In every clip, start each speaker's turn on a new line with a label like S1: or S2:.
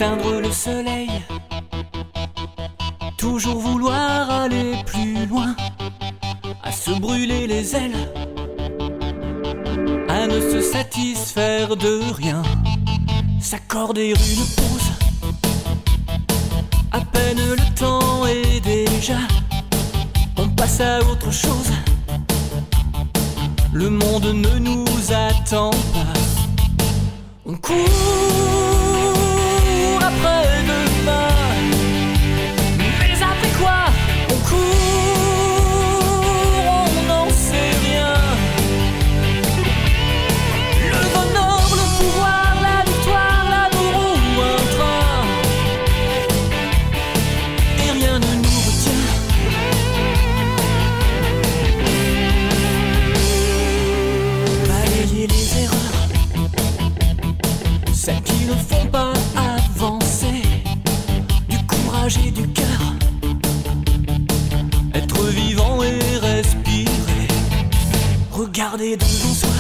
S1: éteindre le soleil, toujours vouloir aller plus loin, à se brûler les ailes, à ne se satisfaire de rien, s'accorder une pause, à peine le temps est déjà, on passe à autre chose, le monde ne nous attend pas, on court après demain, mais après quoi? On court, on n'en sait rien. Le bonheur, le pouvoir, la victoire, l'amour ou un train, et rien ne nous retient. Balayer les erreurs, celles qui ne font pas avancer, du courage et du cœur, être vivant et respirer, regarder devant soi,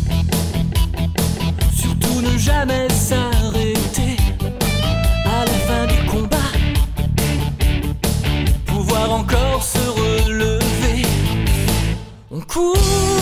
S1: surtout ne jamais s'arrêter, à la fin du combat, pouvoir encore se relever, on court